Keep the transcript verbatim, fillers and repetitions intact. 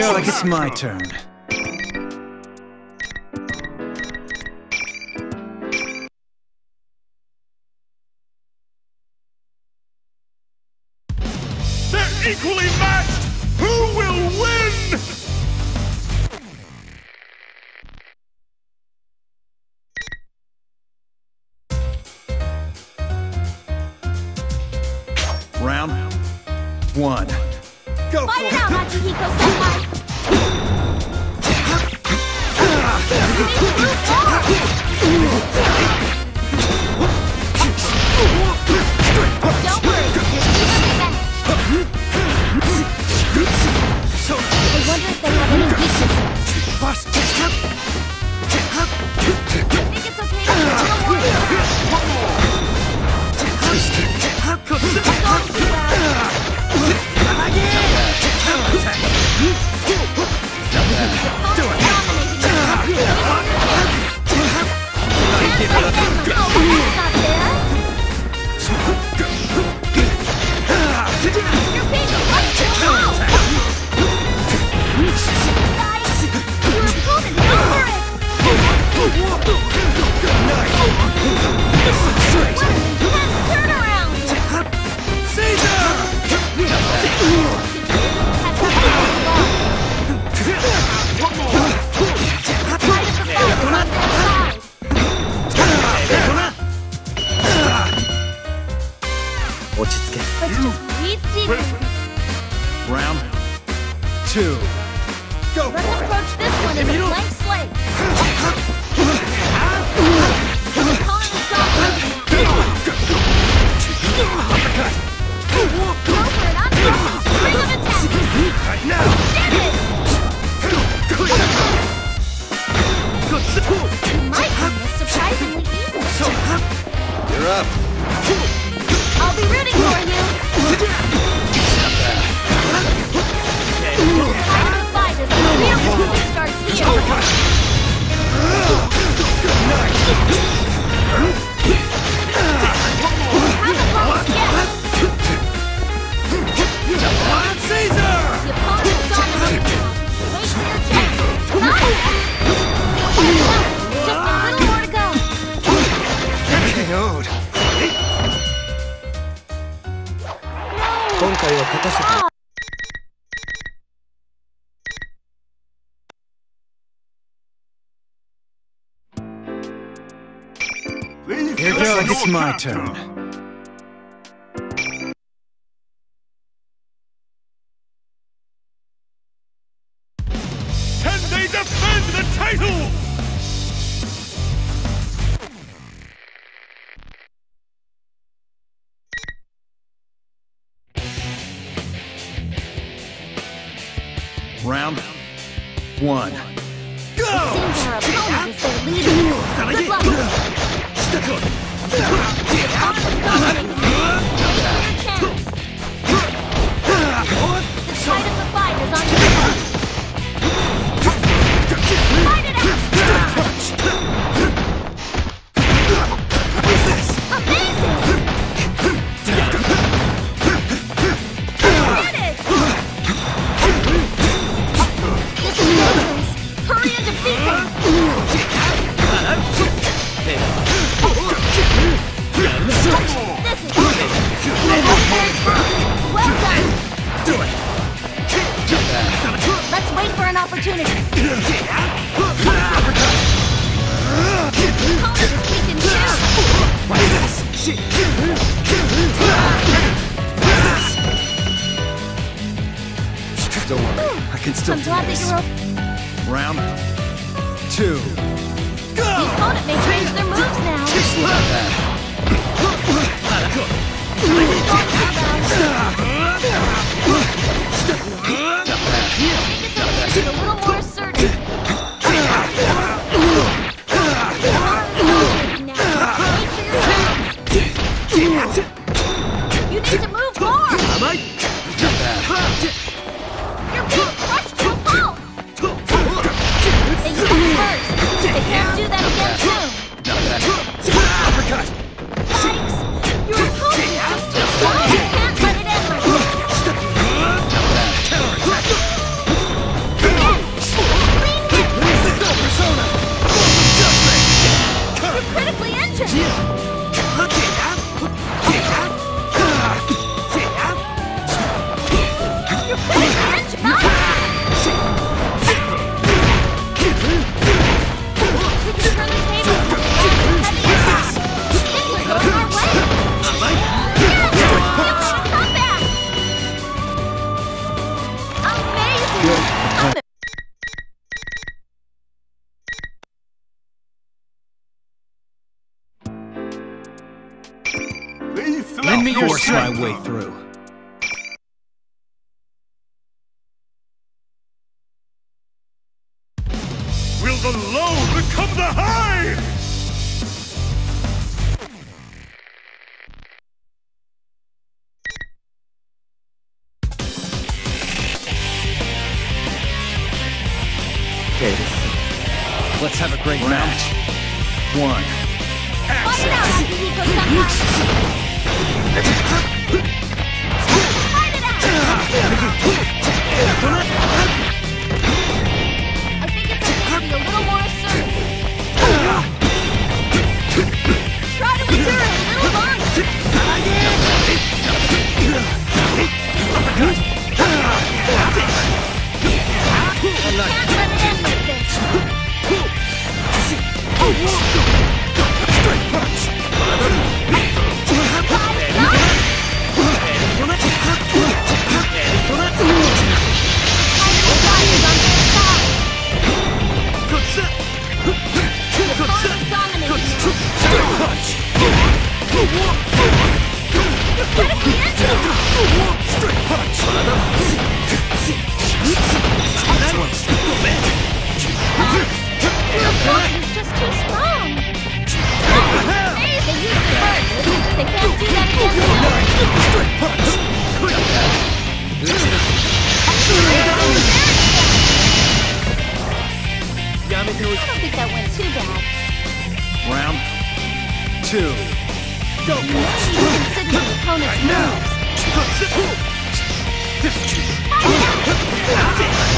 Looks like it's my turn. They're equally matched! Who will win? Round one. Go Fight for it out, Machihiko-senpai! Don't worry, you're even I wonder if they have any weaknesses. I think it's okay to do a little more. Going too well. Do it! Round two. Go Let's for approach it. this one as a blank slate. Go for it, I'm ready. Spring of attack. Right now! Did it! You might win this surprisingly easily. You're up. I'll be rooting for you. The time of the fight is the real battle starts here. Haven't lost yet. Caesar! The opponent's dominating. Wait for your chance. Not yet. Just a little more to go. K O'd. 今回は勝たせて Here goes. Looks like it's my turn. Can they defend the title? Round one. It seems our opponent is their leader. Good luck. The opponent's dominating. The tide of the fight is on your side. Fight it out! Amazing! Did it! This is no place. Hurry and defeat him! This is well done! Do it. Let's wait for an opportunity. Opponent is weak in Don't worry, I can still I'm do glad that this. you're okay. Round two. The opponent may change their moves now. Make it a little more assertive. You need to move more. You're being crushed to a pulp. They use it first. They can't do that again soon. Yikes! Your opponent is just too strong. You can't let it end like this. Good. Please Lend me your force my strength. way through. Will the low become the high? Let's have a great match. One. Fight it out, Akihiko-sama! Fight it out! I think it's okay to be a little more assertive. Try to endure it a little longer. I'm not Can't let it end like this. straight punch. Straight punch. It's just too strong. They used it first. They can't do that again now. Straight punch. I don't think that went too bad. Round two. Go for it. Consider the opponent's Now. moves. This. Fight it out!